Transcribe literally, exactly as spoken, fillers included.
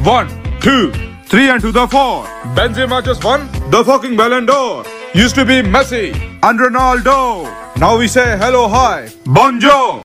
One, two, three and to the four. Benzema just won the fucking Ballon d'Or. Used to be Messi and Ronaldo. Now we say hello, hi, bonjour.